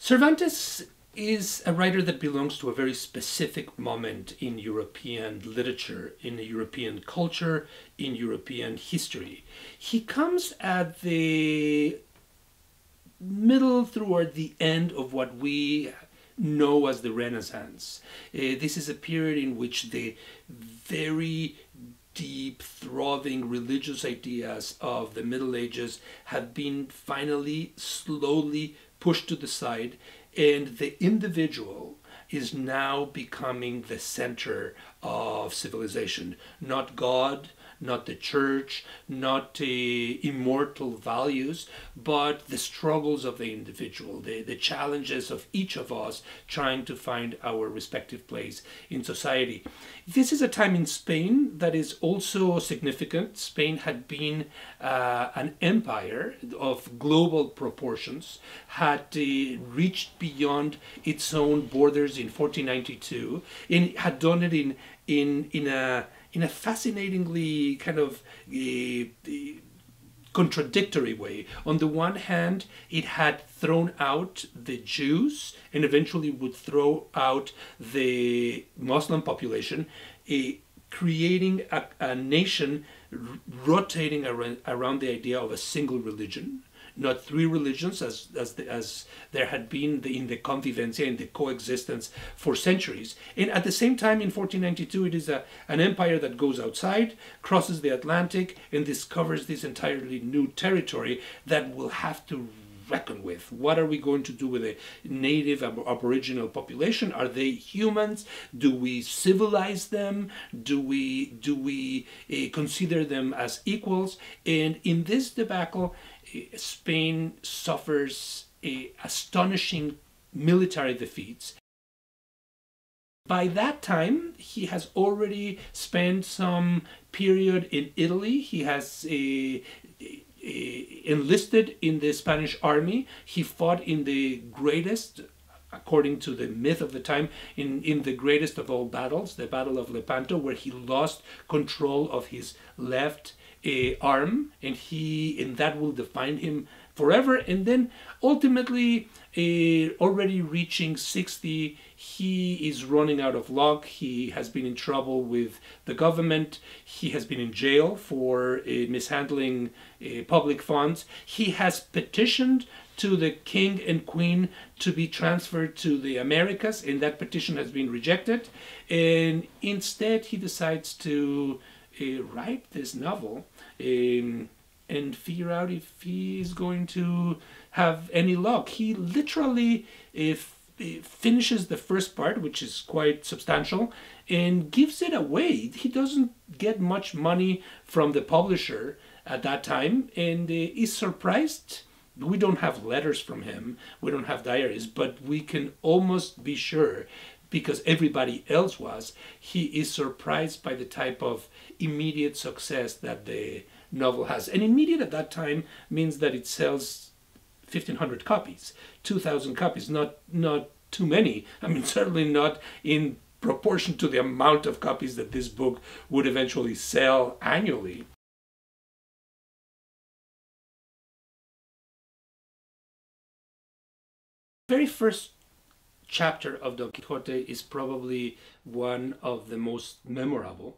Cervantes is a writer that belongs to a very specific moment in European literature, in European culture, in European history. He comes at the middle toward the end of what we know as the Renaissance. This is a period in which the very deep, throbbing religious ideas of the Middle Ages have been finally, slowly pushed to the side, and the individual is now becoming the center of civilization. Not God, not the church, not immortal values, but the struggles of the individual, the challenges of each of us trying to find our respective place in society. This is a time in Spain that is also significant. Spain had been an empire of global proportions, had reached beyond its own borders in 1492, and had done it in a fascinatingly kind of contradictory way. On the one hand, it had thrown out the Jews and eventually would throw out the Muslim population, creating a nation rotating around the idea of a single religion. Not three religions as there had been in the convivencia, in the coexistence for centuries. And at the same time, in 1492, it is an empire that goes outside, crosses the Atlantic, and discovers this entirely new territory that will have to reckon with. What are we going to do with the native aboriginal population? Are they humans? Do we civilize them? Do we consider them as equals? And in this debacle, Spain suffers astonishing military defeats. By that time, he has already spent some period in Italy. He has enlisted in the Spanish army. He fought in the greatest, according to the myth of the time, in the greatest of all battles, the Battle of Lepanto, where he lost control of his left arm, and that will define him forever. And then ultimately, already reaching 60, he is running out of luck. He has been in trouble with the government. He has been in jail for mishandling public funds. He has petitioned to the king and queen to be transferred to the Americas, and that petition has been rejected. And instead, he decides to write this novel and figure out if he is going to have any luck. He literally finishes the first part, which is quite substantial, and gives it away. He doesn't get much money from the publisher at that time, and is surprised. We don't have letters from him, we don't have diaries, but we can almost be sure, because everybody else was, he is surprised by the type of immediate success that the novel has. And immediate at that time means that it sells 1,500 copies, 2,000 copies, not too many. I mean, certainly not in proportion to the amount of copies that this book would eventually sell annually. Very first chapter of Don Quixote is probably one of the most memorable.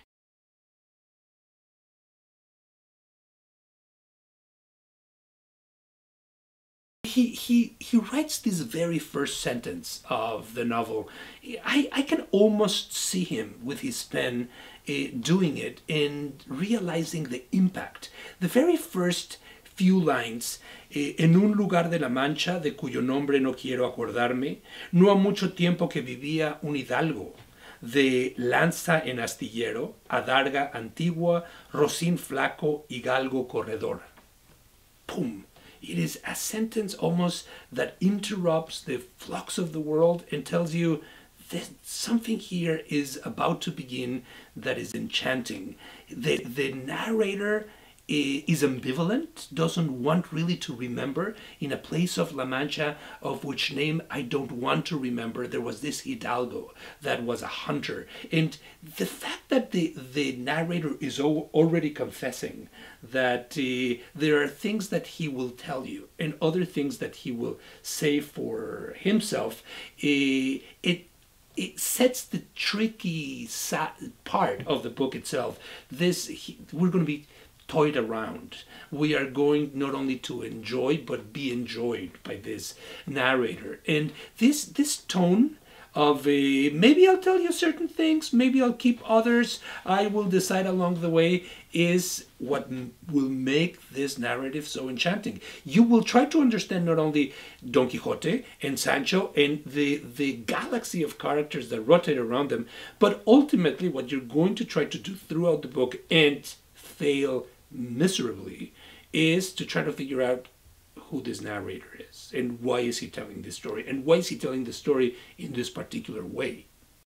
He writes this very first sentence of the novel. I can almost see him with his pen doing it and realizing the impact. The very first few lines, en un lugar de la Mancha de cuyo nombre no quiero acordarme, no ha mucho tiempo que vivía un hidalgo, de lanza en astillero, adarga antigua, rocín flaco y galgo corredor. Pum! It is a sentence almost that interrupts the flux of the world and tells you that something here is about to begin that is enchanting. The narrator is ambivalent, doesn't want really to remember. In a place of La Mancha, of which name I don't want to remember, there was this Hidalgo that was a hunter. And the fact that the narrator is already confessing that there are things that he will tell you and other things that he will say for himself, it sets the tricky part of the book itself. We're going to be toyed around. We are going not only to enjoy but be enjoyed by this narrator. And this tone of maybe I'll tell you certain things, maybe I'll keep others, I will decide along the way, is what will make this narrative so enchanting. You will try to understand not only Don Quixote and Sancho and the galaxy of characters that rotate around them, but ultimately what you're going to try to do throughout the book, and fail miserably, is to try to figure out who this narrator is and why is he telling this story, and why is he telling the story in this particular way.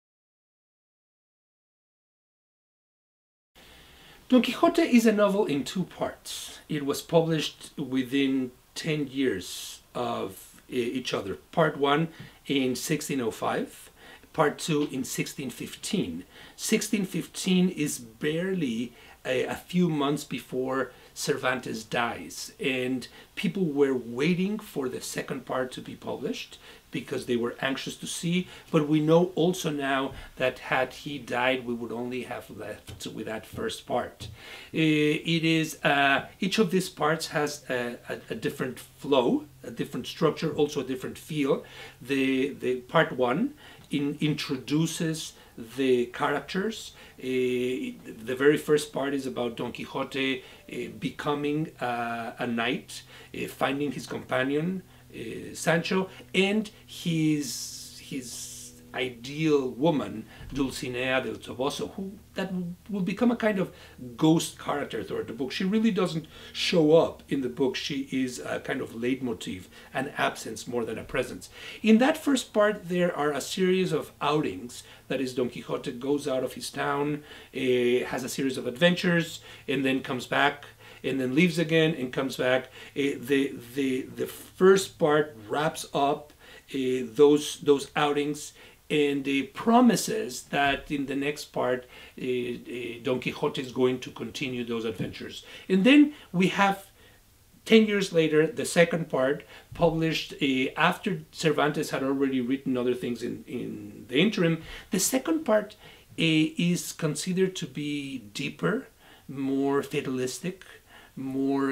Don Quixote is a novel in two parts. It was published within 10 years of each other. Part 1 in 1605, Part 2 in 1615. 1615 is barely a few months before Cervantes dies, and people were waiting for the second part to be published because they were anxious to see. But we know also now that had he died, we would only have left with that first part. It is each of these parts has a different flow, a different structure, also a different feel. The part 1 introduces the characters. The very first part is about Don Quixote becoming a knight, finding his companion Sancho, and his ideal woman Dulcinea del Toboso, who that will become a kind of ghost character throughout the book. She really doesn't show up in the book. She is a kind of leitmotif, an absence more than a presence. In that first part, there are a series of outings. That is, Don Quixote goes out of his town, has a series of adventures, and then comes back, and then leaves again and comes back. The first part wraps up those outings, and promises that in the next part Don Quixote is going to continue those adventures. And then we have 10 years later the second part, published after Cervantes had already written other things in the interim. The second part is considered to be deeper, more fatalistic, more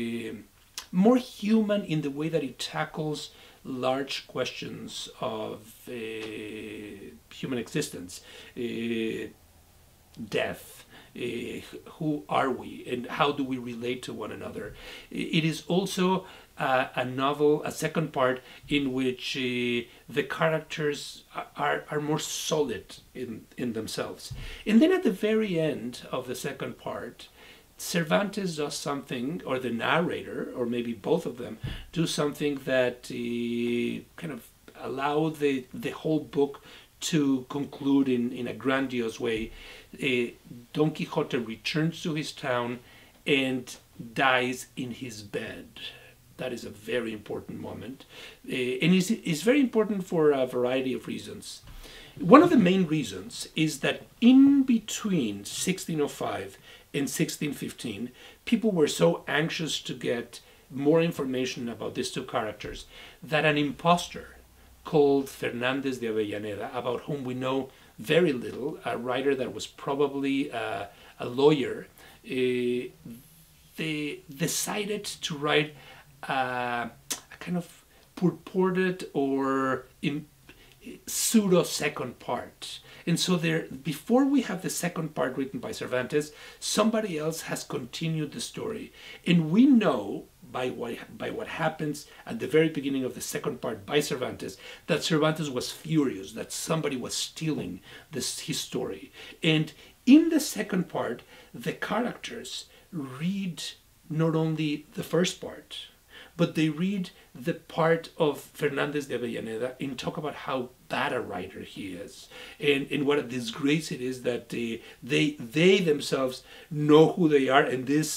human in the way that it tackles large questions of human existence, death, who are we, and how do we relate to one another. It is also a novel, a second part, in which the characters are more solid in themselves. And then at the very end of the second part, Cervantes does something, or the narrator, or maybe both of them, do something that kind of allow the whole book to conclude in a grandiose way. Don Quixote returns to his town and dies in his bed. That is a very important moment, and is very important for a variety of reasons. One of the main reasons is that in between 1605 in 1615, people were so anxious to get more information about these two characters that an impostor called Fernandez de Avellaneda, about whom we know very little, a writer that was probably a lawyer, they decided to write a kind of purported or pseudo second part. And so before we have the second part written by Cervantes, somebody else has continued the story. And we know by what happens at the very beginning of the second part by Cervantes, that Cervantes was furious that somebody was stealing his story. And in the second part, the characters read not only the first part, but they read the part of Fernandez de Avellaneda and talk about how bad a writer he is, and what a disgrace it is that they themselves know who they are, and this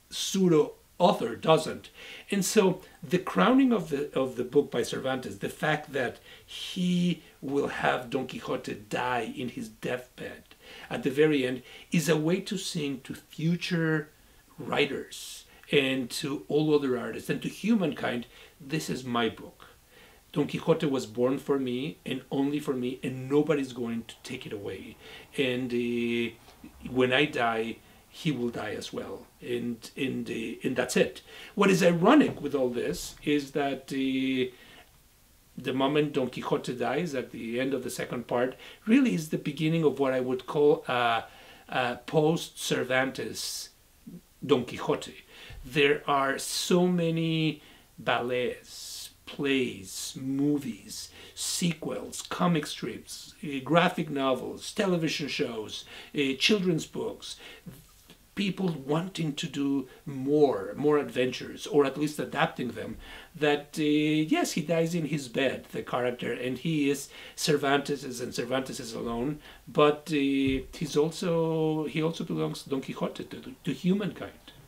pseudo author doesn't. And so the crowning of the book by Cervantes, the fact that he will have Don Quixote die in his deathbed at the very end, is a way to sing to future writers and to all other artists and to humankind, this is my book. Don Quixote was born for me and only for me, and nobody's going to take it away. And when I die, he will die as well. And that's it. What is ironic with all this is that the moment Don Quixote dies at the end of the second part really is the beginning of what I would call a post-Cervantes Don Quixote. There are so many ballets, plays, movies, sequels, comic strips, graphic novels, television shows, children's books, people wanting to do more adventures, or at least adapting them, that yes, he dies in his bed, the character, and he is Cervantes and Cervantes is alone, but he also belongs, Don Quixote, to humankind.